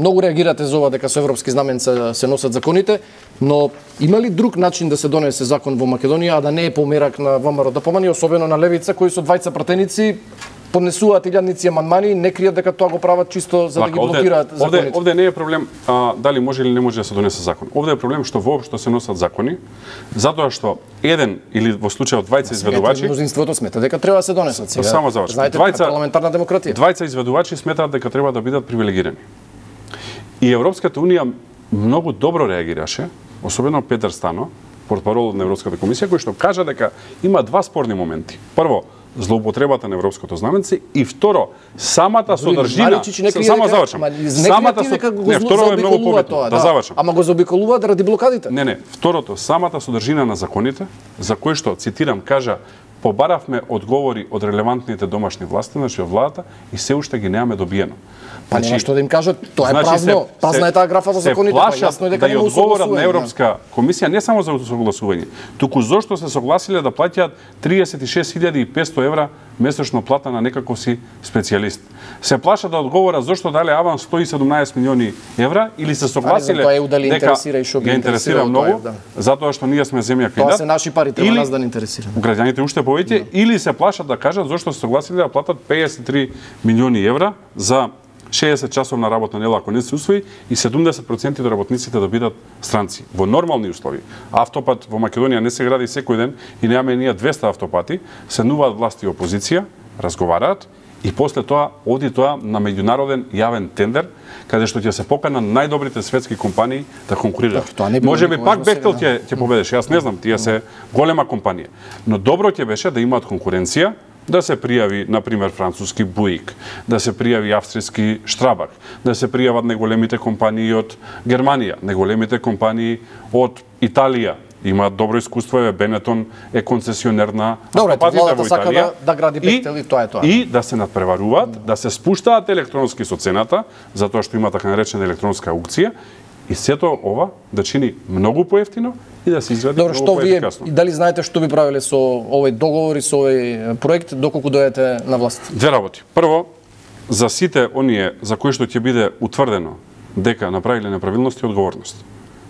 многу реагирате за ова дека со европски знаменца се носат законите, но има ли друг начин да се донесе закон во Македонија, а да не е померак на ВМРО ДПМН, особено на левица, кои со двајца пратеници поднесуваат илјадници амандмани, не кријат дека тоа го прават чисто за да ги блокираат законите? Овде не е проблем дали може или не може да се донесе закон. Овде е проблем што воопшто се носат закони, затоа што еден или во случајот двајца изведувачи, мнозинството смета дека треба да се донесат сега. Само завршам. Знаете, парламентарна демократија. Двајца изведувачи сметаат дека треба да бидат привилегирани. И Европската унија многу добро реагираше, особено Петар Стано, портпарол на Европската комисија, кој што кажа дека има два спорни моменти. Прво, злоупотребата на европското знаменце и второ, самата содржина. Само завршам. Самата второ е многу побитно. Да завршам. Ама го заобиколуваат ради блокадите. Не, второто, самата содржина на законите, за кои што цитирам кажа побаравме одговори од релевантните домашни власти, значи од владата, и се уште ги немаме добиено. Па нема што да им кажат, тоа е празно, празна е таа графа во законите, па јасно е дека да ја одговорат на Европска комисија не само за согласување, туку зошто се согласиле да плаќаат 36.500 евра месечно плата на некако си специјалист. Се плаша да одговора зошто дале аванс 117 милиони евра или се согласиле дека ги интересира многу, затоа што ние сме земја кандидат. Тоа се наши пари, треба нас да не интересира. Граѓаните уште повеќе или се плашат да кажат зошто се согласиле да платат 53 милиони евра за 60 часовна работна недела ако не се усвои и 70% од работниците да бидат странци во нормални услови. Автопат во Македонија не се гради секој ден и немаме ние 200 автопати, седнуваат власти и опозиција, разговараат и после тоа оди тоа на меѓународен јавен тендер каде што ќе се покана најдобрите светски компании да конкурираат. Можеби пак Бехтел ќе победеше, јас не знам, тие се голема компанија. Но добро ќе беше да имаат конкуренција, да се пријави, например, француски Буик, да се пријави австријски Штрабак, да се пријават неголемите компании од Германија, неголемите компании од Италија. Имаат добро искуство, Бенетон е концесионер на автопатите во Италија. Да гради Бехтел и тоа е тоа. И да се надпреваруваат, да се спуштаат електронски со цената, затоа што има така наречена електронска аукција, и сето ова да чини многу поевтино и да се изгради многу поефикасно. И дали знаете што би правиле со овој договор и со овој проект доколку дојдете на власт? Две работи. Прво, за сите оние за кои што ќе биде утврдено дека направиле неправилности, одговорност.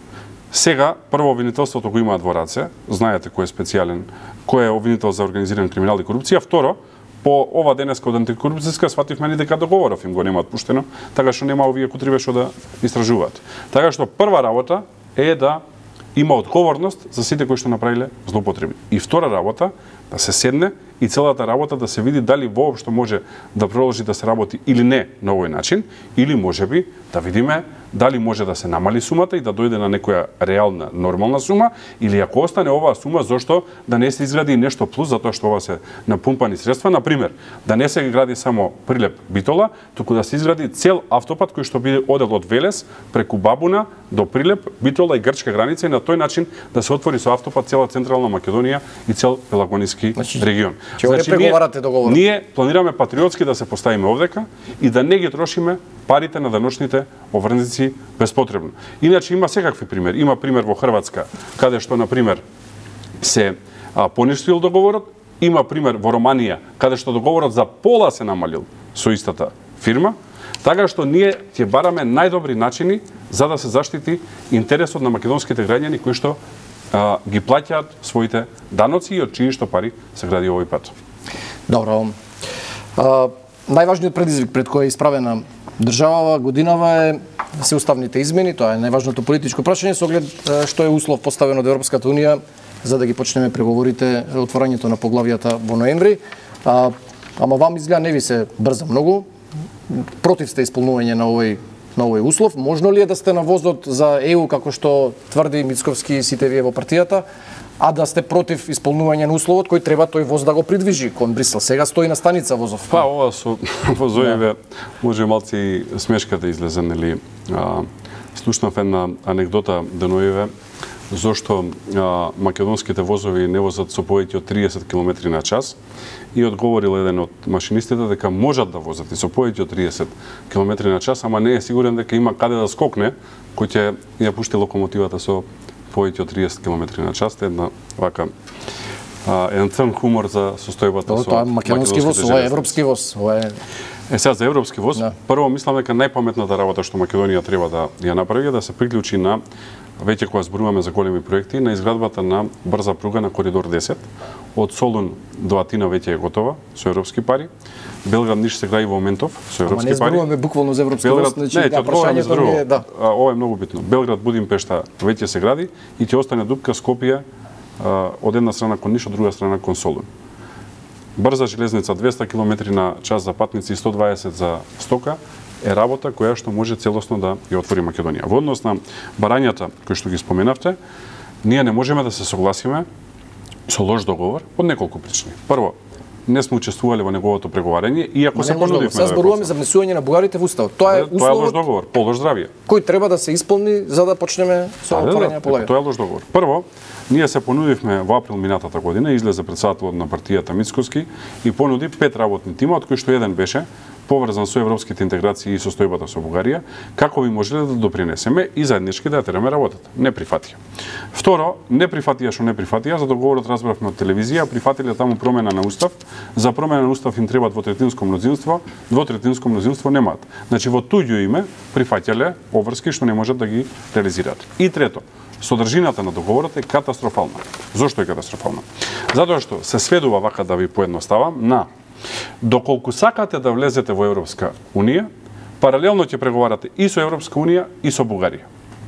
Сега, прво обвинителството го имаат во раце, знаете кој е специјален, кој е обвинител за организиран криминал и корупција. Второ, по ова денеска од антикорупцијска свативме дека договоров им го немаат пуштено, така што нема овие кутриве што да истражуваат. Така што прва работа е да има одговорност за сите кои што направиле злоупотреби. И втора работа да се седне и целата работа да се види дали воопшто може да продолжи да се работи или не на овој начин, или можеби да видиме дали може да се намали сумата и да дојде на некоја реална, нормална сума, или ако остане оваа сума, зошто да не се изгради нешто плюс, затоа што ова се напумпани средства, например, да не се гради само Прилеп Битола, туку да се изгради цел автопат кој што биде одел од Велес преку Бабуна до Прилеп, Битола и грчка граница и на тој начин да се отвори со автопат цела централна Македонија и цел Пелагониски регион. Значи, ние планираме патриотски да се поставиме овдека и да не ги трошиме парите на даночните оврнници беспотребно. Иначе има секакви примери. Има пример во Хрватска, каде што, например, се поништил договорот. Има пример во Романија, каде што договорот за пола се намалил со истата фирма. Така што ние ќе бараме најдобри начини за да се заштити интересот на македонските граѓани кои што ги плаќаат своите даноци и од чии што пари се гради овој пат. Добро. Најважниот предизвик пред кој е исправена државава годинава е се уставните измени, тоа е најважното политичко прашање со оглед што е услов поставен од Европската унија за да ги почнеме преговорите, отворањето на поглавијата во ноември. Ама вам изгледа не ви се брза многу. Против сте исполнување на овој услов. Можно ли е да сте на возот за ЕУ како што тврди Мицковски и сите вие во партијата, а да сте против исполнување на условот кој треба тој воз да го придвижи кон Брисел? Сега стои на станица возов. Па ова со возовиве може малци и смешка да излезе, нели? Слушнав една анегдота деноиве зошто македонските возови не возат со повеќе од 30 км на час и одговорил еден од машинистите дека можат да возат и со повеќе од 30 км на час, ама не е сигурен дека има каде да скокне кој ќе ја пушти локомотивата со повеќе од 30 км на час. Една вака еден црн хумор за состојбата со македонски воз, ова е европски воз, ова е Сега за европски воз, Да. прво мислам дека најпаметната работа што Македонија треба да ја направи е да се приклучи на, веќе кога зборуваме за големи проекти, на изградбата на брза пруга на коридор 10. Од Солун до Атина веќе е готова со европски пари. Белград Ниш се гради во моментов со европски пари. Ама не зборуваме буквално за европски воз, значи не, ќе одговорам за друго. да. Ова е многу битно. Белград Будимпешта веќе се гради и ќе остане дупка Скопје од една страна кон Ниш, од друга страна кон Солун. Брза железница 200 км на час за патници и 120 за стока е работа која што може целосно да ја отвори Македонија. Во однос на барањата кои што ги споменавте, ние не можеме да се согласиме со лош договор од неколку причини. Прво, не сме учествувале во неговото преговарање, иако се понудивме. Сега зборуваме за внесување на бугарите во уставот. Тоа е Тоа е лош договор, по лош здравје. Кој треба да се исполни за да почнеме со отворање на полагање. Тоа е лош договор. Прво, ние се понудивме во април минатата година, излезе претседателот на партијата Мицкоски и понуди 5 работни тима, од кои што еден беше поврзан со европските интеграции и состојбата со Бугарија, како би можеле да допринесеме и заеднички да ја тераме работата. Не прифатија. Второ, не прифатија што не прифатија, за договорот разбравме од телевизија, прифатиле таму промена на устав. За промена на устав им треба двотретинско мнозинство, двотретинско мнозинство немаат. Значи во туѓо име прифаќале обврски што не можат да ги реализираат. И трето, содржината на договорот е катастрофална. Зошто е катастрофална? Затоа што се сведува, вака да ви поедноставам, на доколку сакате да влезете во Европска Унија, паралелно ќе преговарате и со Европска Унија и со Бугарија.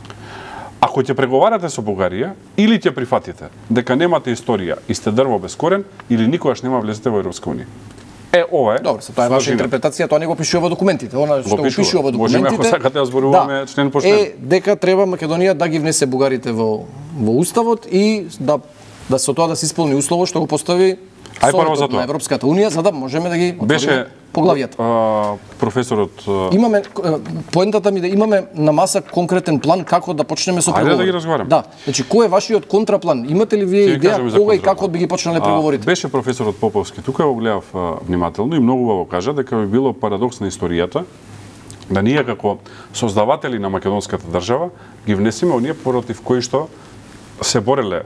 Ако ќе преговарате со Бугарија, или ќе прифатите дека немате историја и сте дрво без корен, или никогаш нема влезете во Европска Унија. Ова е. Добро, тоа е ваша интерпретација, тоа не го пишува во документите. Она што го пишува во документите. Можеме ако сакате да зборуваме член по член. Е дека треба Македонија да ги внесе бугарите во уставот и да со тоа да се исполни услово што го постави Советот на Европската Унија, за да можеме да ги отвориме поглавијата. Професорот имаме поентата ми да имаме на маса конкретен план како да почнеме со преговори. Ајде да ги разговараме. Да, значи кој е вашиот контраплан? Имате ли вие идеја кога и како би ги почнале преговорите? Беше професорот Поповски тука, го гледав внимателно и многу убаво кажа дека би било парадокс на историјата да ние како создаватели на македонската држава ги внесеме оние против кои што се бореле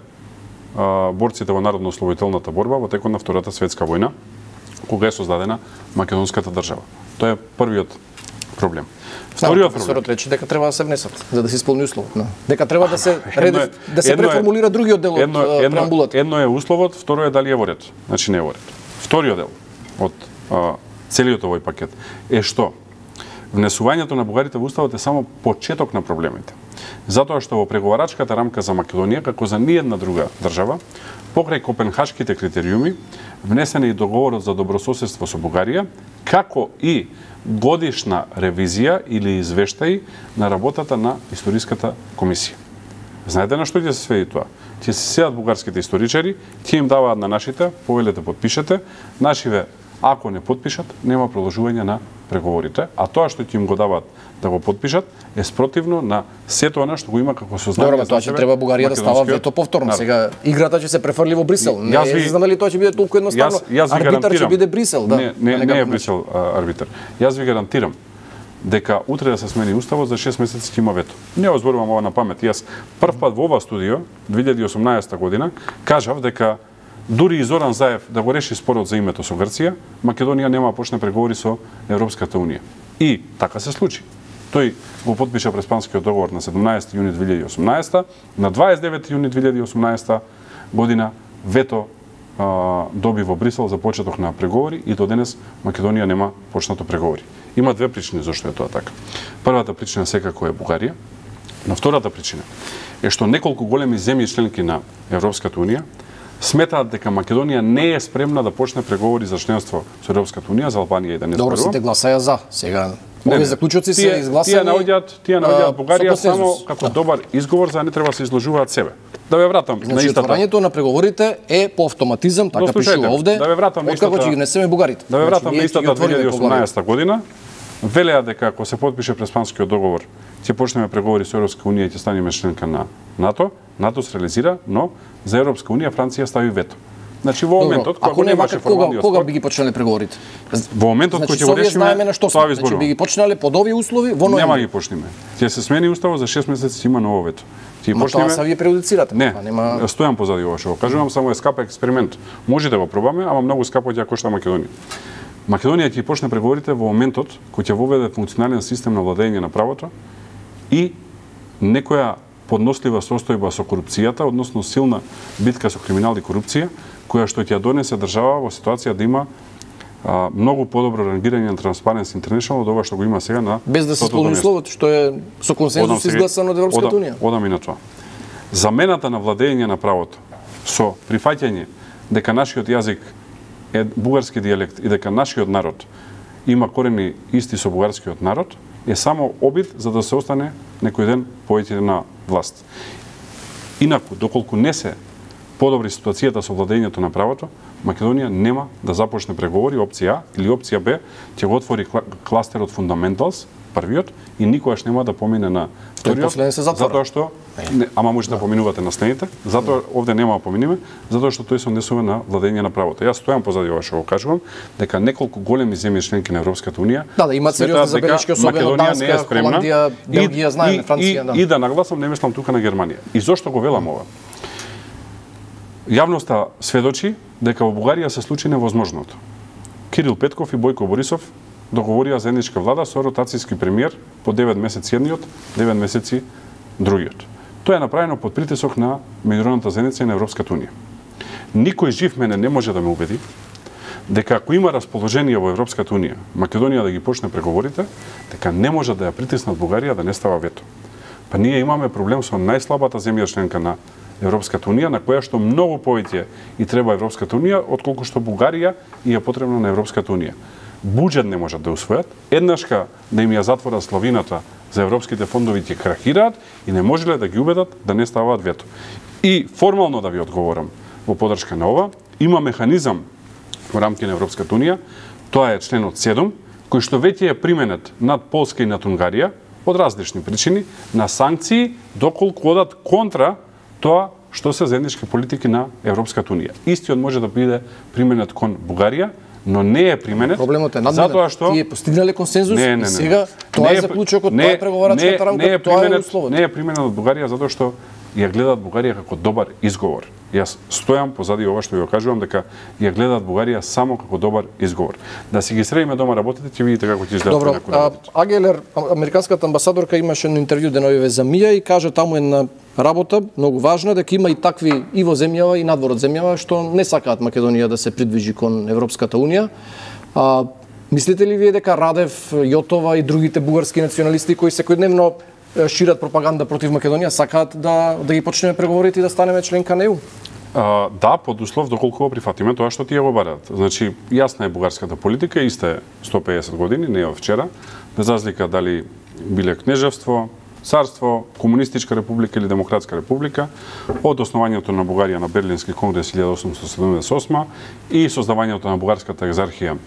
борците во народно-ослободителната борба во текот на Втората светска војна, кога е создадена македонската држава. Тоа е првиот проблем. Вториот проблем рече дека треба да се внесат за да се исполни условот, дека треба да се да се преформулира другиот дел од преамбулата. Едно е условот, второ е дали е во ред. Значи не е во ред. Вториот дел од целиот овој пакет е што внесувањето на бугарите во уставот е само почеток на проблемите. Затоа што во преговарачката рамка за Македонија, како за ниедна друга држава, покрај копенхашките критериуми, внесен е и договорот за добрососедство со Бугарија, како и годишна ревизија или извештај на работата на историската комисија. Знаете на што ќе се сведи тоа? Ќе се седат бугарските историчари, ќе им даваат на нашите, повелете подпишете, нашиве ако не подпишат, нема продолжување на преговорите, а тоа што ќе им го даваат да го подпишат е спротивно на сето она што го има како сознание. Добро, тоа ќе треба Бугарија да става вето повторно. Сега играта ќе се префрли во Брисел. Не знам дали тоа ќе биде толку едноставно. Арбитар ќе биде Брисел, да. Не е Брисел арбитар. Јас ви гарантирам дека утре да се смени уставот за 6 месеци ќе има вето. Не озборувам ова на памет. Јас прв пат во ова студио 2018 година кажав дека дури и Зоран Заев да го реши спорот за името со Грција, Македонија нема почне преговори со Европската Унија. И така се случи. Тој го подпиша преспанскиот договор на 17 јуни 2018, на 29 јуни 2018 година вето доби во Брисел за почеток на преговори и до денес Македонија нема почнато преговори. Има две причини зашто е тоа така. Првата причина секако е Бугарија, но втората причина е што неколку големи земји членки на Европската Унија сметаат дека Македонија не е спремна да почне преговори за членство со Европската Унија, за Албанија и да не зборувам. Добро, сите гласаја за. Сега овие заклучоци се изгласани. Тие наоѓаат Бугарија само како добар изговор за да не треба да се изложуваат себе. Да ве вратам на истата. Отворањето на преговорите е по автоматизам, така пишува овде. Да ве вратам на истата. Откако ќе ги внесеме бугарите. Да ве вратам на истата 2018 година. Велеа дека ако се подпише преспанскиот договор, ќе почнеме преговори со Европска Унија и ќе станеме членка на НАТО. НАТО се реализира, но за Европска Унија Франција стави вето. Значи во моментот кога немаше формалниот кога би ги почнале преговорите? Во моментот кога ќе го решиме, тоа значи би ги почнале под овие услови во ноември. Нема ги почнеме. Ќе се смени уставот за 6 месеци има ново вето. Ќе почнеме. Тоа са вие преудицирате. Не, стојам позади ова што го кажувам, само е скап експеримент. Може да го пробаме, ама многу скапо ќе кошта Македонија. Македонија ќе почне преговорите во моментот кој ќе воведе функционален систем на владење на правото и некоја поднослива состојба со корупцијата, односно силна битка со криминал и корупција, која што ќе ја донесе држава во ситуација да има многу подобро рангирање на Transparency International од ова што го има сега на без да се сполни условот што е со консензус изгласано од Европската унија. Одам и на тоа. Замената на владење на правото со прифаќање дека нашиот јазик е бугарски дијалект и дека нашиот народ има корени исти со бугарскиот народ е само обид за да се остане некој ден повеќе на власт. Инаку, доколку не се подобри ситуацијата со владењето на правото, Македонија нема да започне преговори опција А или опција Б, ќе го отвори кластерот Fundamentals, првиот, и никогаш нема да помине на вториот, затоа што ама може да поминувате на следните, затоа овде нема да поминиме, затоа што тој се однесува на владење на правото. Јас стојам позади ова што го кажувам, дека неколку големи земји членки на Европската унија имаат сериозни забелешки, особено Данска, Холандија, Белгија, знаеме, Франција, и да нагласам, не мислам тука на Германија. И зошто го велам ова? Јавноста сведочи дека во Бугарија се случи невозможното. Кирил Петков и Бојко Борисов договорија заедничка влада со ротацијски премиер по 9 месеци едниот, 9 месеци другиот. Тоа е направено под притисок на меѓународната заедница и на Европската унија. Никој жив мене не може да ме убеди дека ако има расположение во Европската унија, Македонија да ги почне преговорите, дека не може да ја притиснат Бугарија да не става вето. Па ние имаме проблем со најслабата земја членка на Европската унија, на која што многу повеќе и треба Европската унија, отколку што Бугарија и е потребно на Европската унија. Буџет не можат да усвојат, еднашка да им ја затворат славината за европските фондови ќе крахираат и не можеле да ги убедат да не ставаат вето. И формално да ви одговорам во подршка на ова, има механизам во рамки на Европската унија, тоа е членот 7, кој што веќе е применет над Полска и над Унгарија од различни причини на санкции доколку одат контра тоа што се заеднички политики на Европската унија. Истиот може да биде применет кон Бугарија, но не е применет. Проблемот е затоа што тие постигнале консензус и сега тоа е заклучокот, тоа е преговарачката рамка, тоа е условот. Не е применет од Бугарија затоа што ја гледаат Бугарија како добар изговор. Јас стојам позади ова што ја кажувам дека ја гледаат Бугарија само како добар изговор. Да си ги средиме дома работите, ќе видите како ќе изгледа некој работите. Агелер, американската амбасадорка, имаше едно интервју деновиве за МИА и кажа таму една работа многу важна, дека има и такви и во земјава и надвор од земјава што не сакаат Македонија да се придвижи кон Европската унија. Мислите ли вие дека Радев, Јотова и другите бугарски националисти кои секојдневно шират пропаганда против Македонија сакаат да ги почнеме преговорите и да станеме членка на ЕУ? Да, под услов доколку го прифатиме тоа што тие го бараат. Значи, јасна е бугарската политика, иста е 150 години, не е од вчера, без разлика дали биле кнежевство, царство, комунистичка република или демократска република, од основањето на Бугарија на Берлински конгрес 1878 и создавањето на бугарската екзархија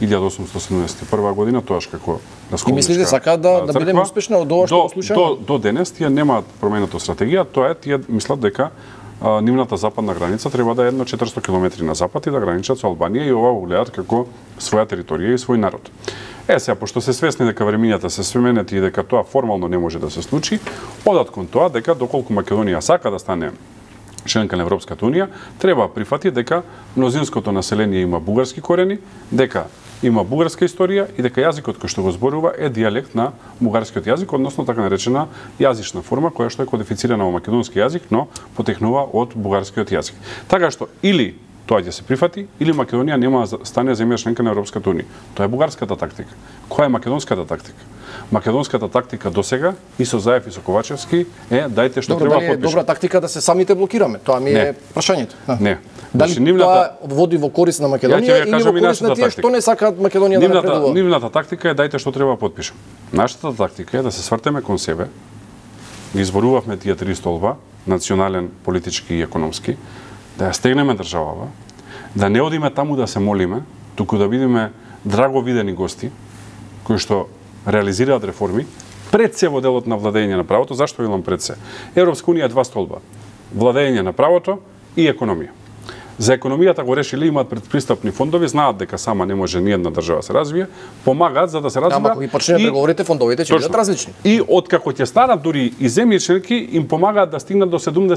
1871 година, тоаш како расколничка. И мислите сакаат да бидеме успешни од ова што го слушаме? До денес тие немаат променета стратегија, тоа е тие мислат дека нивната западна граница треба да е едно 400 км на запад и да граничат со Албанија и ова го гледаат како своја територија и свој народ. Сега, пошто се свесни дека времињата се сменети и дека тоа формално не може да се случи, одат кон тоа дека доколку Македонија сака да стане членка на Европската унија, треба прифати дека мнозинското население има бугарски корени, дека има бугарска историја и дека јазикот кој што го зборува е дијалект на бугарскиот јазик, односно така наречена јазична форма која што е кодифицирана во македонски јазик, но потекнува од бугарскиот јазик. Така што или тоа ќе се прифати, или Македонија нема да стане земја членка на Европската унија. Тоа е бугарската тактика. Која е македонската тактика? Македонската тактика досега и со Заев и со Ковачевски е дајте што треба подпишеме. Добра тактика да се самите блокираме. Тоа ми е прашањето. Не. Дали тоа води во корист на Македонија или во корист на тие што не сакаат Македонија да напредува? Нивната тактика е дајте што треба подпишеме. Нашата тактика е да се свртеме кон себе. Ги изборувавме тие три столба, национален, политички и економски, да ја стегнеме државава, да не одиме таму да се молиме, туку да бидеме драго видени гости, кои што реализираат реформи, пред се во делот на владење на правото. Зашто велам пред се? Европска унија е два столба. Владење на правото и економија. За економијата го решиле, имаат предпристапни фондови, знаат дека сама не може ни една држава се развие, помагаат за да се развива. Ама ако ги почнеме преговорите, фондовите ќе бидат различни. И откако ќе станат дури и земји членки, им помагаат да стигнат до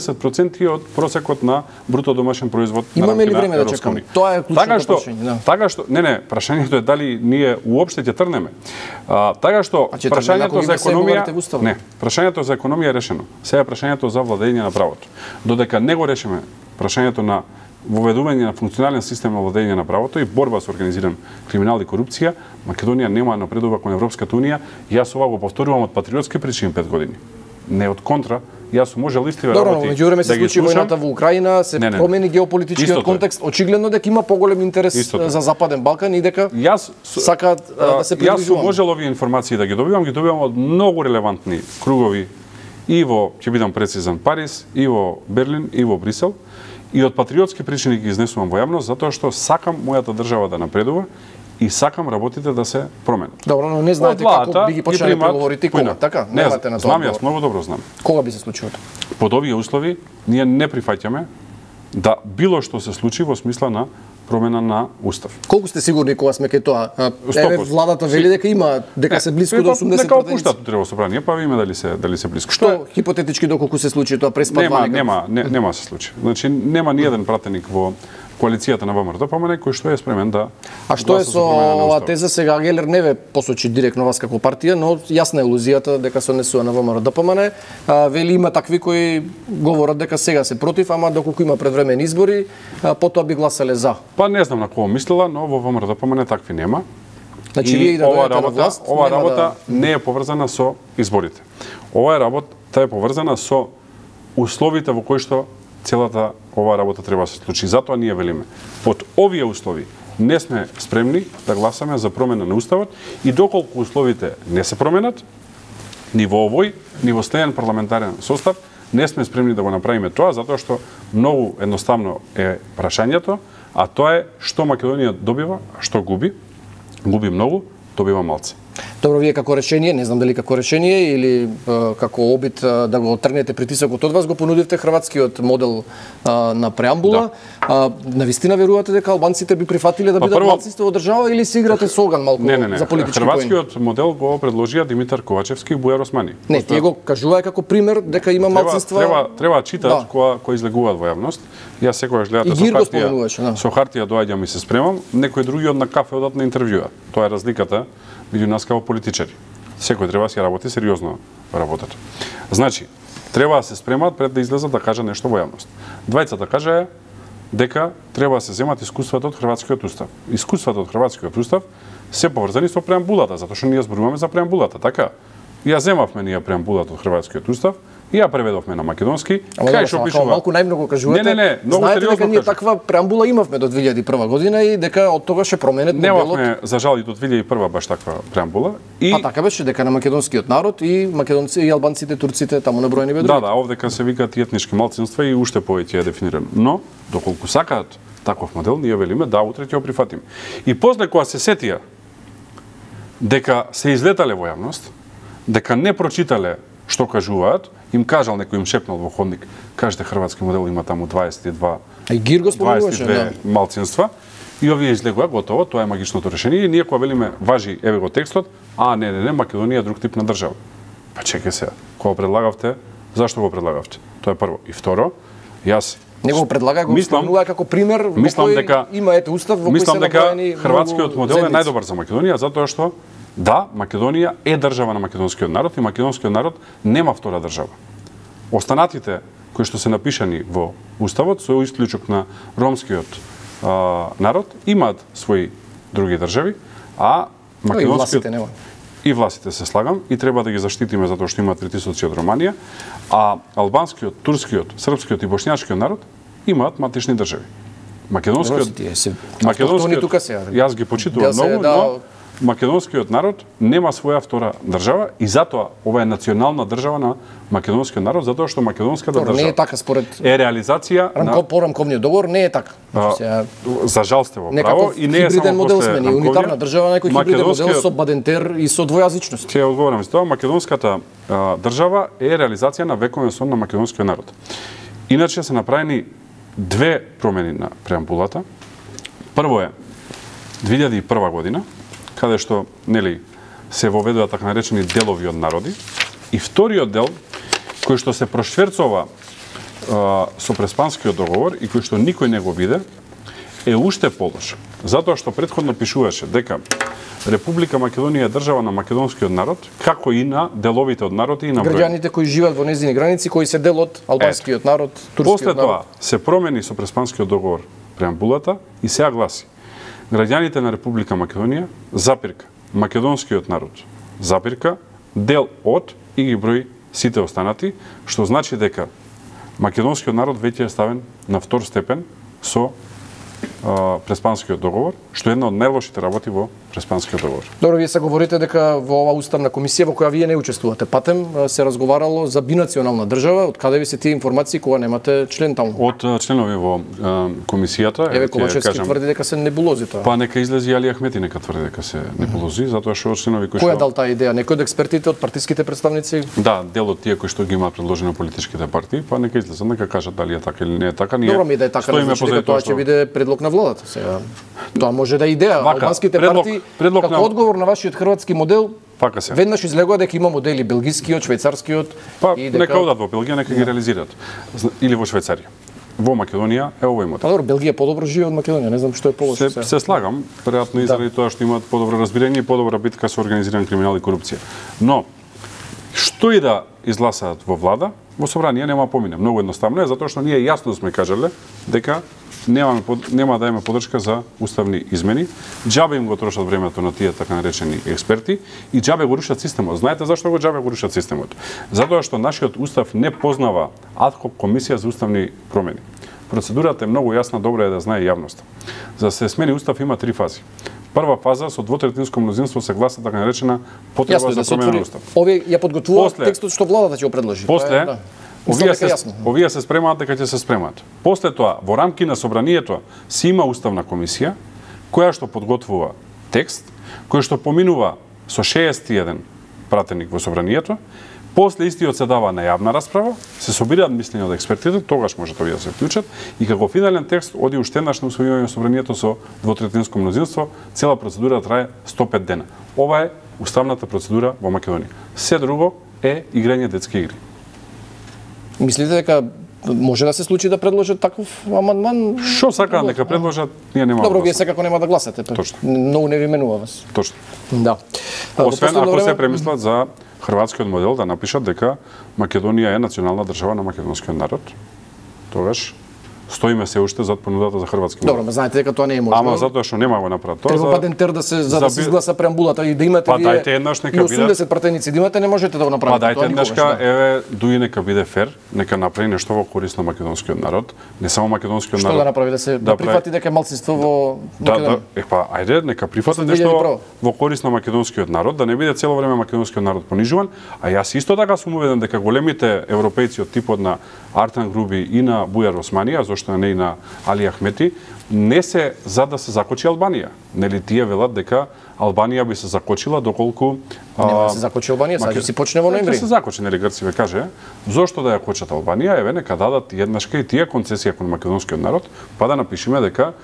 70% од просекот на бруто домашен производ. Имаме ли време да чекаме? Тоа е клучното прашање. Така што, не, прашањето е дали ние уопште ќе трнеме. Така што прашањето за економија, не, прашањето за економија е решено. Сега прашањето за владење на правото. Додека не го решиме прашањето на воведување на функционален систем на владење на правото и борба со организиран криминал и корупција, Македонија нема напредува кон Европската унија. Јас ова го повторувам од патриотски причини 5 години. Не од контра. Јас можел истиве работи. Добро, меѓувреме се случи војната во Украина, се промени геополитичкиот контекст, очигледно дека има поголем интерес за Западен Балкан и дека сакаат да се приближуваат. Јас сум можел овие информации да ги добивам од многу релевантни кругови и во, ќе бидам прецизен, Париз, и во Берлин, и во Брисел. И од патриотски причини ги изнесувам во јавност, затоа што сакам мојата држава да напредува и сакам работите да се променат. Добро, но не знаете како би ги почнали преговорите и кога, така? Немате на тоа. Знам, јас многу добро знам. Кога би се случило? Под овие услови ние не прифаќаме да било што се случи во смисла на промена на устав. Колку сте сигурни кога сме кај тоа? Еве владата вели дека има, дека се блиску до 80%. Нека опуштат утре собрание, па видиме дали се блиску. Што хипотетички доколку се случи тоа през падвање? Нема се случи. Значи нема ни еден пратеник во коалицијата на ВМРО-ДПМН кој што е спремен да. А што е со оваа теза сега Гелер не ве посочи директно вас како партија, но јасна е илузијата дека се однесува на ВМРО-ДПМН, вели има такви кои говорат дека сега се против, ама доколку има предвремени избори, потоа би гласале за. Па не знам на кого мислела, но во ВМРО-ДПМН такви нема. Значи вие и да дојдете на власт, ова работа не е поврзана со изборите. Ова работа е поврзана со условите во кои што целата оваа работа треба да се случи. Затоа ние велиме, под овие услови не сме спремни да гласаме за промена на уставот и доколку условите не се променат, ни во овој, ни во следен парламентарен состав, не сме спремни да го направиме тоа, затоа што многу едноставно е прашањето, а тоа е што Македонија добива, а што губи. Губи многу, добива малце. Добро, вие како решение, не знам дали како решение или како обид да го тргнете притисокот од вас, го понудивте хрватскиот модел на преамбула. Да. Навистина верувате дека албанците би прифатиле да бидат малцинство во држава или си играте со оган малку за политички поени? Хрватскиот модел го предложија Димитар Ковачевски и Бујар Османи. Не, тие го кажуваат како пример дека има малцинства. Треба читат кои излегуваат во јавност. Јас секогаш гледате со хартија доаѓам и се спремам, некои други од на кафе одат на интервјуа. Тоа е разликата меѓу нас како политичари. Секој треба да си работи сериозно работата. Значи, треба да се спремат пред да излезат да кажа нешто во јавност. Двајцата кажаа дека треба да се земат искуствата од хрватскиот устав. Искуствата од хрватскиот устав се поврзани со преамбулата, затоа што ние зборуваме за преамбулата, така? Ја земавме ние преамбулата од хрватскиот устав и ја преведовме на македонски. Кај што пишува малку најмногу кажувате. Не, многу знаете дека ние кажу. таква преамбула имавме до 2001 година и дека од тогаш ќе променет моделот. Немавме за жал и до 2001 баш таква преамбула и па така беше дека на македонскиот народ и македонци и албанците, турците таму наброени бе други. Да, овдека се викаат и етнички малцинства и уште повеќе е дефинирано. Но доколку сакаат таков модел, ние велиме да утре ќе го прифатиме. И после кога се сетија дека се излетале во јавност, дека не прочитале што кажуваат, им кажал некој им шепнал во ходник, кажете хрватски модел има таму 22 и Гир го спомнуваше, 22 малцинства и овие излегува готово, тоа е магичното решение и ние кога велиме важи еве го текстот, не, Македонија е друг тип на држава. Па чекај сега, кога предлагавте, зашто го предлагавте? Тоа е прво. И второ, јас не го предлага, го спомнува како пример во кој има ете устав во кој се наброени хрватскиот модел е најдобар за Македонија затоа што да, Македонија е држава на македонскиот народ и македонскиот народ нема втора држава. Останатите кои што се напишани во уставот со исклучок на ромскиот народ имаат своји други држави, а македонскиот и властите се слагам и треба да ги заштитиме затоа што имаат притисоци од Романија, а албанскиот, турскиот, српскиот и бошњачкиот народ имаат матични држави. Македонскиот јас ги почитувам многу, но македонскиот народ нема своја втора држава и затоа ова е национална држава на македонскиот народ, затоа што македонската држава не е така според е реализација на порамковниот договор, не е така. За жал сте во право и не е само модел смени, унитарна држава, некој хибриден модел со бадентер и со двојазичност. Ќе одговорам за тоа, македонската држава е реализација на вековен сон на македонскиот народ. Иначе се направени две промени на преамбулата. Прво е 2001 година, каде што нели се воведува така наречени делови од народи, и вториот дел кој што се прошверцова со Преспанскиот договор и кој што никој не го биде, е уште полош. Затоа што претходно пишуваше дека Република Македонија е држава на македонскиот народ, како и на деловите од народи и на граѓаните кои живеат во незини граници, кои се дел од албанскиот народ, турскиот народ. После тоа се промени со Преспанскиот договор преамбулата и сега гласи: граѓаните на Република Македонија, запирка, македонскиот народ, запирка, дел од, и ги брои сите останати, што значи дека македонскиот народ веќе е ставен на втор степен со Преспанскиот договор, што е една од најлошите работи во Преспанскиот договор. Добро, вие се говорите дека во ова уставна комисија во која вие не учествувате. Патем се разговарало за бинационална држава, од каде ви се тие информации кога немате член таму? Од членови во комисијата. Еве Ковачевски тврди дека се небулози тоа. Па нека излези Али Ахмети нека тврди дека се небулози, затоа што членови кои што Кој е дал таа идеја? Некој од експертите од партиските представници? Да, дел од тие кои што ги имаат предложено политичките партии, па нека излезат, нека кажат дали е така или не е така. Ние добро, ми да е така, значи дека тоа ќе биде предлог на владата сега. Тоа може да е идеја. Албанските партии како одговор на вашиот хрватски модел, веднаш излегува дека има модели белгискиот, швајцарскиот, и дека нека одат во Белгија, нека ги реализираат. Или во Швајцарија. Во Македонија е овој модел. Добро, Белгија подобро живее од Македонија, не знам што е полошо. Се слагам, веројатно и заради тоа што имаат подобро разбирање и подобра битка со организиран криминал и корупција. Но што и да изгласаат во влада, во собрание нема помине. Многу едноставно е, затоа што ние јасно сме кажале дека нема да имаме поддршка за уставни измени. Џабе им го трошат времето на тие така наречени експерти и џабе го рушат системот. Знаете зашто го џабе го рушат системот? Затоа што нашиот устав не познава адхок комисија за уставни промени. Процедурата е многу јасна, добро е да знае јавноста. За да се смени устав има 3 фази. Прва фаза со двотретинско мнозинство се гласа така наречена потреба за промена на устав. Овие ја подготвуваат текстот што владата ќе го предложи. После овие се спремаат дека ќе се спремаат. После тоа, во рамки на собранието си има уставна комисија која што подготвува текст, кој што поминува со 61 пратеник во собранието. После истиот се дава на јавна расправа, се собираат мислења од експертите, тогаш може да се вклучат и како финален текст оди уште еднаш на усвојување на собранието со двотретинско мнозинство, цела процедура трае 105 дена. Ова е уставната процедура во Македонија. Се друго е играње детски игри. Мислите дека може да се случи да предложат таков амандман? Што сакаат нека предложат, ние нема. Добро, вие секако нема да гласате. Точно. Многу не ви менува вас. Точно. Да. Освен ако се премислат за хрватскиот модел, да напишат дека Македонија е национална држава на македонскиот народ, тогаш стоиме се уште зад понудата за хрватски модел. Добро, ма знаете дека тоа не е можно. Ама затоа што нема го направат тоа. Треба патентер да се да се изгласа преамбулата и да имате вие. Па дайте еднаш нека биде 80 пратеници да имате, не можете да го направите. Па дайте еднашка, еве дуи нека биде фер, нека направи нешто во корист на македонскиот народ, не само македонскиот народ. Што да направи да прифати дека е малцинство во Македонија? Па ајде нека прифати нешто во корист на македонскиот народ, да не биде цело време македонскиот народ понижуван, а јас исто така сум уведен дека големите европејци од типот на Артан Груби и на Бујар Османија, зошто не и на Али Ахмети, не се за да се закочи Албанија. Нели тие велат дека Албанија би се закочила доколку нема да се закочи Албанија, сега си почне во ноември. Се закочи, нели Грци ве каже, зошто да ја кочат Албанија, еве нека дадат еднашка и тие концесија кон македонскиот народ, па да напишеме дека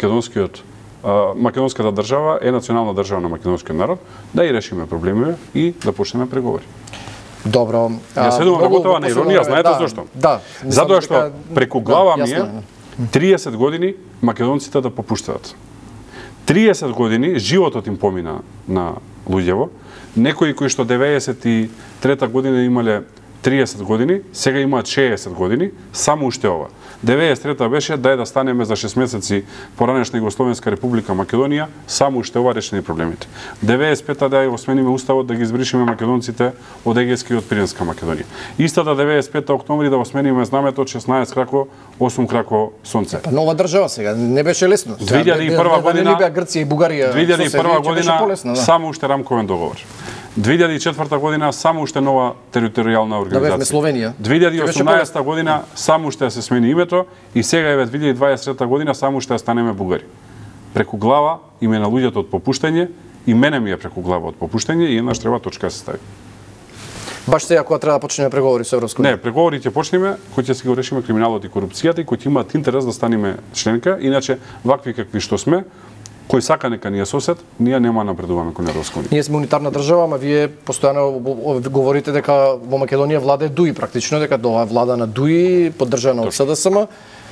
македонската држава е национална држава на македонскиот народ, да и решиме проблемите и да почнеме преговори. Добро. Јас ведувам работава на иронија, знаете зошто? Да. Затоа што преку глава ми е 30 години македонците да попуштаат. 30 години животот им помина на луѓево. Некои кои што 93 година имале 30 години, сега имаат 60 години, само уште ова. 93-та беше да станеме за 6 месеци поранешна Југословенска република Македонија, само уште ова решени проблемите. 95-та да ја осмениме уставот да ги избришиме македонците од Егејска и од Пиринска Македонија. Истата 95-та октомври да осмениме знамето од 16 крако, 8 крако сонце. Па нова држава сега, не беше лесно. 2001 година Грција и Бугарија. 2001 година само уште рамковен договор. 2004 година само уште нова територијална организација. Да, Словенија. 2018 година само уште се смени името и сега е 2023 година само уште станеме бугари. Преку глава име на луѓето од попуштање и мене ми е преку глава од попуштање и еднаш треба точка се стави. Баш сега кога треба да почнеме преговори со Европска Не, преговорите почнеме кој ќе си го решиме криминалот и корупцијата и кој ќе имаат интерес да станеме членка, иначе вакви какви што сме, кој сака нека ни е сосед, ние нема напредуваме кон Европска унија. Ние сме унитарна држава, ама вие постојано говорите дека во Македонија владе ДУИ практично, дека тоа влада на ДУИ поддржана од СДСМ.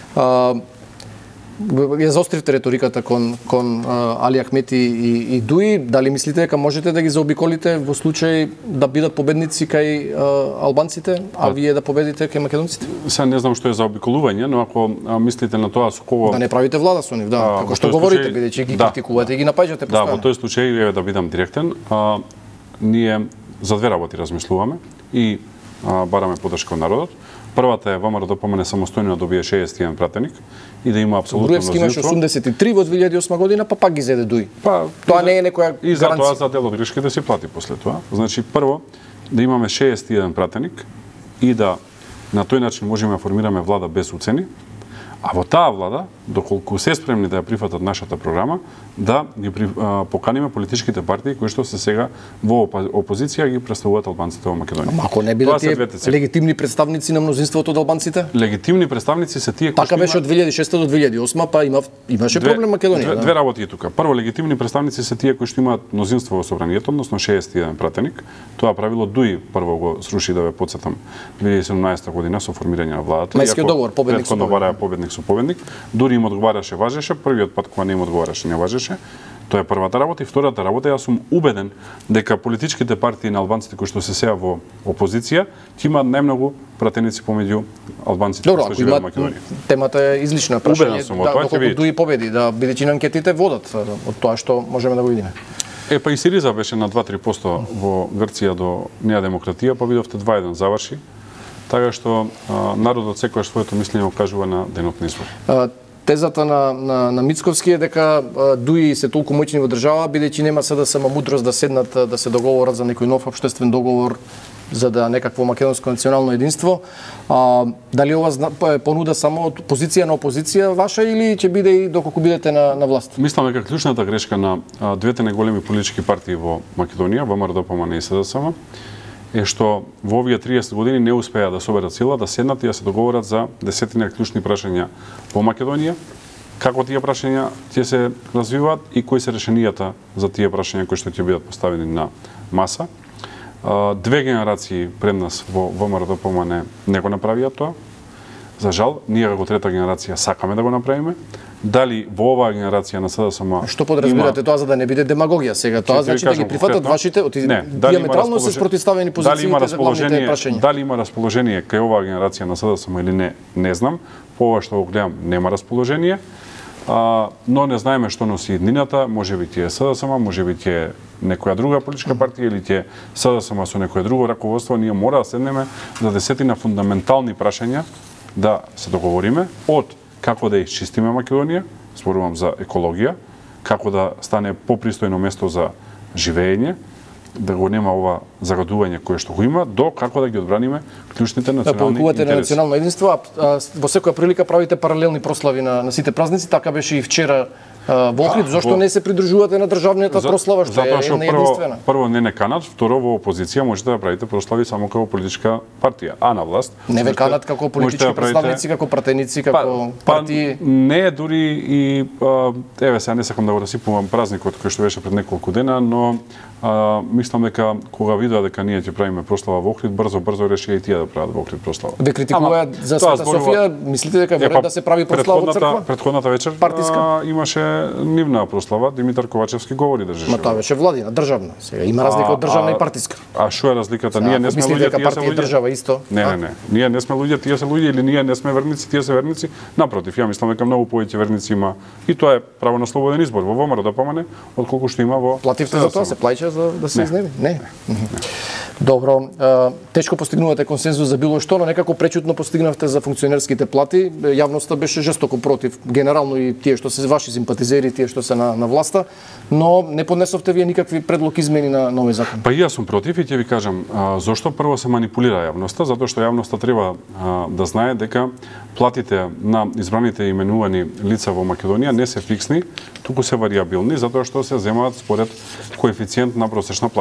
Ја заостривте риториката кон Али Ахмети и ДУИ. Дали мислите дека можете да ги заобиколите во случај да бидат победници кај албанците, а вие да победите кај македонците? Сега не знам што е заобиколување, но ако мислите на тоа со кого Да не правите влада со нив, да, како што говорите, бидејќи ги критикувате и ги напаѓате постојано. Да, во тој случај да бидам директен, ние за две работи размислуваме и бараме поддршка од народот. Првата е ВМРО да помине самостојно да добие 61 пратеник и да има апсолутно мнозинство. Груевски имаше 83 во 2008 година, па пак ги зеде ДУИ. Тоа не е некоја гаранција. И за тоа за дел од грешките се плати после тоа. Значи прво да имаме 61 пратеник и да на тој начин можеме да формираме влада без уцени. А во таа влада, доколку се спремни да ја прифатат нашата програма, да ги поканиме политичките партии кои што се сега во опозиција ги представуваат албанците во Македонија. Ако не бидат тие легитимни представници на мнозинството од албанците? Легитимни представници се тие кои така беше од 2006 до 2008, па имаше проблем Македонија. Две работи тука. Прво, легитимни представници се тие кои што имаат мнозинство во собранието, односно 61 пратеник. Тоа правило ДУИ прво го сруши, да ве потсетам, 2017 година со формирање на владата. Мајскиот договор, победник со победник, дури им одговараше, важеше, првиот пат кога не им одговараше, не важеше. Тоа е првата работа и втората работа, јас сум убеден дека политичките партии на албанците кои што се сега во опозиција ќе имаат најмногу пратеници помеѓу албанците кои што живеат во Македонија. Темата е излишна, прашање доколку ДУИ победи, да бидејќи на анкетите водат од тоа што можеме да го видиме. Па и Сириза беше на 2-3% во Грција до неа демократија, па видовте 2-1 заврши. Така што народот секогаш своето мислење го кажува на денот на избор. Тезата на Мицковски е дека ДУИ се толку моćни во држава, бидејќи нема СДСМ мудрост да седнат да се договорат за некој нов општествен договор за да некакво македонско национално единство. Дали ова понуда само од позиција на опозиција ваша или ќе биде и доколку бидете на власт? Мислам дека клучната грешка на двете најголеми политички партии во Македонија, ВМРО ДПМН и СДСМ, е што во овие 30 години не успеа да соберат сила, да седнат и да се договорат за десетина клучни прашања во Македонија, како тие прашања ќе се развиваат и кои се решенијата за тие прашања кои што ќе бидат поставени на маса. Две генерации пред нас во ВМРО ДПМН не го направија тоа. За жал, ние како трета генерација сакаме да го направиме. Дали во оваа генерација на СДСМ што подразбирате тоа за да не биде демагогија сега? Тоа значи да ги прифатат вашите диаметрално се спротивставени позициите за главните прашања. Дали има расположение кај оваа генерација на СДСМ или не знам. По ова што го гледам нема расположение. Но не знаеме што носи иднината, можеби ќе е СДСМ, можеби ќе е некоја друга политичка партија или ќе е СДСМ со некое друго раководство. Ние мора да седнеме за десетина фундаментални прашања да се договориме од како да исчистиме Македонија, зборувам за екологија, како да стане попристојно место за живење, да го нема ова загадување кое што го има, до како да ги одбраниме клучните национални интереси. На национално единство, а во секоја прилика правите паралелни прослави на сите празници, така беше и вчера во Охрид. Зошто не се придружувате на државната прослава што е една единствена? Прво не канат, второ во опозиција можете да правите прослави само како политичка партија, а на власт не ве канат како политички представници, како пратеници, како партии. Не е дури и еве сега не сакам да го расипувам празникот кој што беше пред неколку дена, но мислам дека кога видоа дека ние ќе правиме прослава во Охрид, брзо решија и тие да прават во Охрид прослава. Ве критикуваат за Света Софија, мислите дека веројатно да се прави прослава во црква? Претходната вечер имаше нивна прослава, Димитар Ковачевски говори држеше. Ма тоа беше владина, државна. Сега има разлика од државна и партиска. А што е разликата? Ние не сме луѓе, тие се луѓе. Држава исто. Не. Ние не сме луѓе, тие се луѓе, или ние не сме верници, тие се верници. Напротив, ја мислам дека многу повеќе верници има и тоа е право на слободен избор во ВМРО ДПМН, отколку што има во. Плативте за тоа, се плаќа за да се изневи? Не. Добро, тешко постигнувате консензус за било што, но некако пречутно постигнавте за функционерските плати. Јавноста беше жестоко против, генерално и тие што се ваши симпатизери, тие што се на власта, но не поднесовте вие никакви предлог измени на нови закон. Па и јас сум против и ќе ви кажам зошто. Прво се манипулира јавноста, затоа што јавноста треба да знае дека платите на избраните именувани лица во Македонија не се фиксни, туку се вариабилни, затоа што се земаат според коефициент на просечна плата.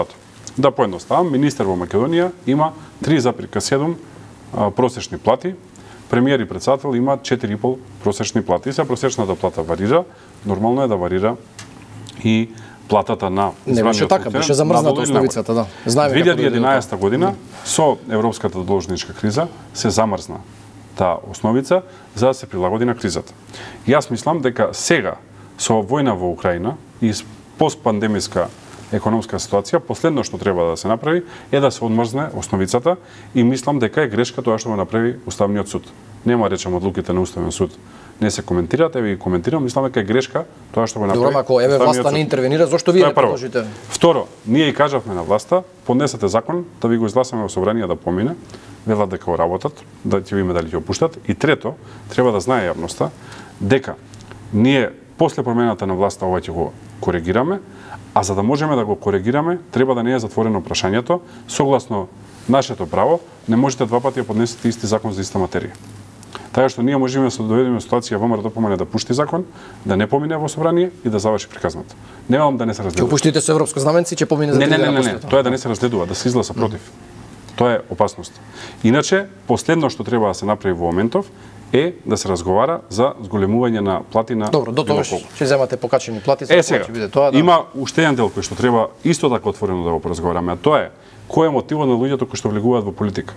Да поедноставам, министер во Македонија има 3,7 просечни плати, премиер и председател има 4,5 просечни плати. Се просечната плата варира, нормално е да варира и платата на не беше така, беше замрзната основицата, да. Знаеме 2011 година со европската должничка криза се замрзна таа основица за да се прилагоди на кризата. Јас мислам дека сега со војна во Украина и постпандемиска економска ситуација, последно што треба да се направи е да се одмрзне основицата и мислам дека е грешка тоа што го направи Уставниот суд. Нема речам одлуките на Уставен суд не се коментираат, еве ги коментирам, мислам дека е грешка тоа што го направи. Добро, ако еве власта не интервенира, зошто вие не предложите? Второ, ние и кажавме на власта, поднесете закон да ви го изгласаме во собрание да помине, велат дека го работат, да ќе видиме дали ќе го пуштат. И трето, треба да знае јавноста дека ние после промената на власта ова ќе го коригираме, а за да можеме да го коригираме, треба да не е затворено прашањето, согласно нашето право, не можете два пати да поднесете исти закон за иста материја. Така што ние можеме да се доведеме во ситуација ВМРО помине да пушти закон, да не помине во собрание и да заврши приказната. Немам да не се разгледува. Ќе пуштите со европско знаменце, ќе помине за не, тоа е да не се разгледува, да се изгласа против. Тоа е опасност. Иначе, последно што треба да се направи во моментов е да се разговара за зголемување на плати на Добро, до тоа ќе земате покачени плати, сега, ќе биде тоа. Да. Има уште еден дел кој што треба исто така отворено да го поразговараме, а тоа е кој е мотивот на луѓето кои што влегуваат во политика.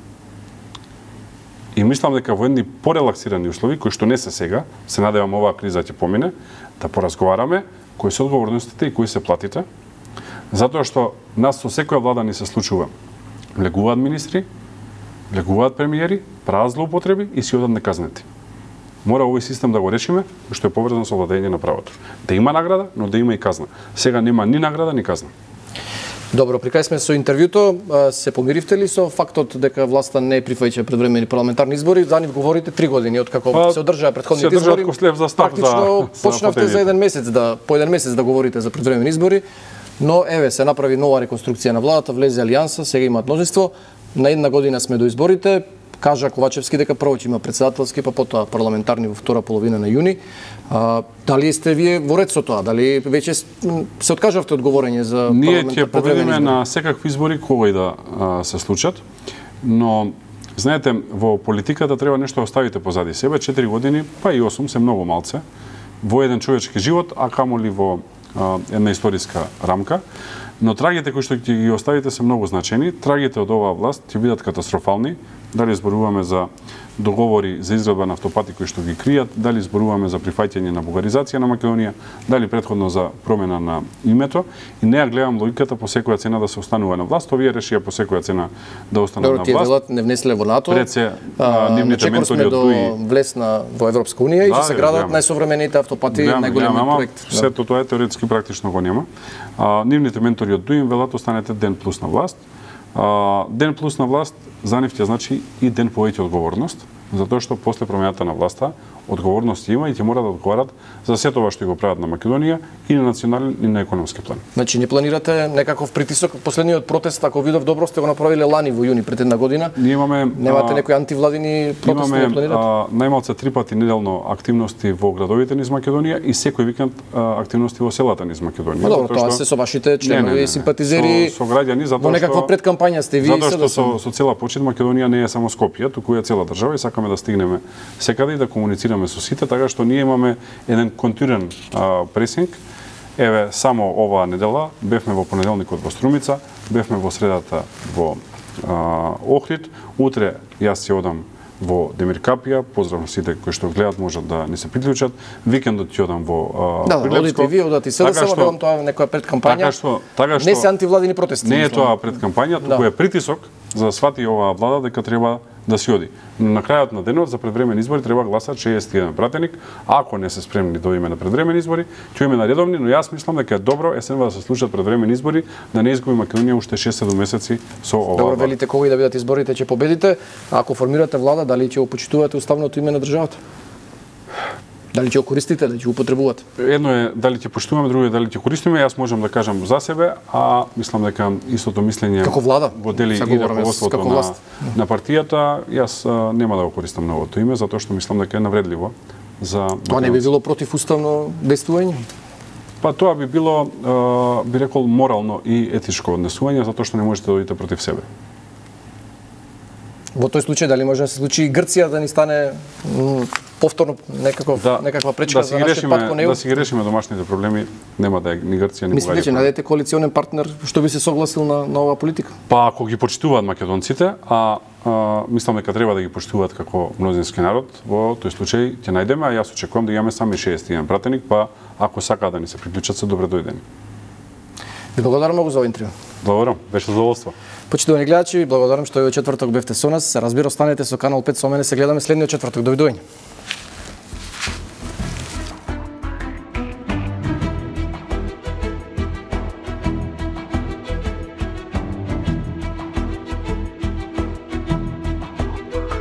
И мислам дека во едни порелаксирани услови, кои што не се сега, се надевам оваа криза ќе помине, да поразговараме кои се одговорностите и кои се платите, затоа што нас со секоја влада ни се случува. Влегуваат министри, влегуваат премиери, прават злоупотреби и си одат неказнети. Мора овој систем да го решиме, што е поврзан со владење на правото. Да има награда, но да има и казна. Сега нема ни награда, ни казна. Добро, при кај сме со интервјуто, се помиривте ли со фактот дека власта не прифаќа предвремени парламентарни избори? За нив говорите 3 години од како се одржаа претходните избори. Практично почнавте за по еден месец да говорите за предвремени избори, но еве се направи нова реконструкција на владата, влезе алијанса, сега имаат мнозинство. На една година сме до изборите. Кажа Ковачевски дека прво ќе има председателски, па потоа парламентарни во втора половина на јуни. Дали сте вие во ред со тоа? Дали веќе се откажавте од говорење за ние ќе победиме на секакви избори кога и да се случат, но знаете, во политиката треба нешто да оставите позади себе. 4 години, па и 8 се многу малце во еден човечки живот, а камоли во една историска рамка. Но трагите кои што ќе ги оставите се многу значени. Трагите од оваа власт ќе бидат катастрофални. Дали зборуваме за договори за изградба на автопати кои што ги кријат, дали зборуваме за прифаќање на бугаризација на Македонија, дали претходно за промена на името. И не ја гледам логиката по секоја цена да се останува на власт. Овие решија по секоја цена да останат на власт. Тие велат не внесле во НАТО. Пред се нивните ментори од ДУИ влесна во Европска унија и ќе се градат најсовремените автопати, најголемиот проект. Сето тоа е теоретски практично го нема. Нивните ментори од ДУИ велат останете ден плюс на власт. Ден плюс на власт за нив ќе значи и ден повеќе одговорност, затоа што после промената на власта одговорност има и ќе мора да одговарат за сето ова што го прават на Македонија и на национален и на економски план. Значи не планирате некаков притисок? Последниот протест, ако видов добро, сте го направиле лани во јуни пред една година. Немате некои антивладини протести да планирате? Имаме најмалце 3 пати неделно активности во градовите низ Македонија и секој викенд активности во селата низ Македонија. Добро, тоа се со вашите членови и симпатизери. Со граѓани, затоа што во некаква предкампања сте ви. Затоа што со цела почит Македонија не е само Скопје, туку е цела држава и сакаме да стигнеме секаде и да комуницираме со сите, така што ние имаме еден континуиран пресинг. Еве, само оваа недела бевме во понеделникот во Струмица, бевме во средата во Охрид, утре јас ќе одам во Демиркапија, поздрав на сите кои што гледат, можат да ни се приклучат. Викендот ќе одам во Прилепско. Да, одите вие, одат и СДС, велам тоа е некоја предкампања. Не се антивладини протести. Не е тоа предкампања, туку е притисок за да свати оваа влада дека треба да си оди. На крајот на денот за предвремени избори треба гласат 61 пратеник. Ако не се спремни да име на предвремени избори, ќе име на редовни, но јас мислам дека е добро есенва да се случат предвремени избори, да не изгуби Македонија уште 6-7 месеци со оваа. Добро, велите кога и да бидат изборите ќе победите, а ако формирате влада, дали ќе опочитувате уставното име на државата? Дали ќе го користите, дали ќе го употребувате? Едно е дали ќе поштуваме, друго е дали ќе користиме. Јас можам да кажам за себе, а мислам дека истото мислење како влада во дели и раководството на партијата, јас нема да го користам новото име затоа што мислам дека е навредливо за. Тоа не би било противуставно действување? Па тоа би било, би рекол, морално и етичко однесување, затоа што не можете да одите против себе. Во тој случај дали може да се случи и Грција да ни стане повторно некаква пречка за нашиот пат кон него? Да си ги решиме домашните проблеми, нема да е ни Грција ни Бугарија. Мислите че најдете коалиционен партнер што би се согласил на оваа политика? Па ако ги почитуваат македонците, мислам дека треба да ги почитуваат како мнозински народ, во тој случај ќе најдеме, а јас очекувам да имаме сами 61 пратеник, па ако сакаат да ни се приклучат, се добре дојдени. Ви благодарам многу за овој интервју. Благодарам, беше задоволство. Почитувани гледачи, ви благодарам што и во четврток бевте со нас. Се разбира, останете со Канал 5 со мене, се гледаме следниот четврток. Довидување.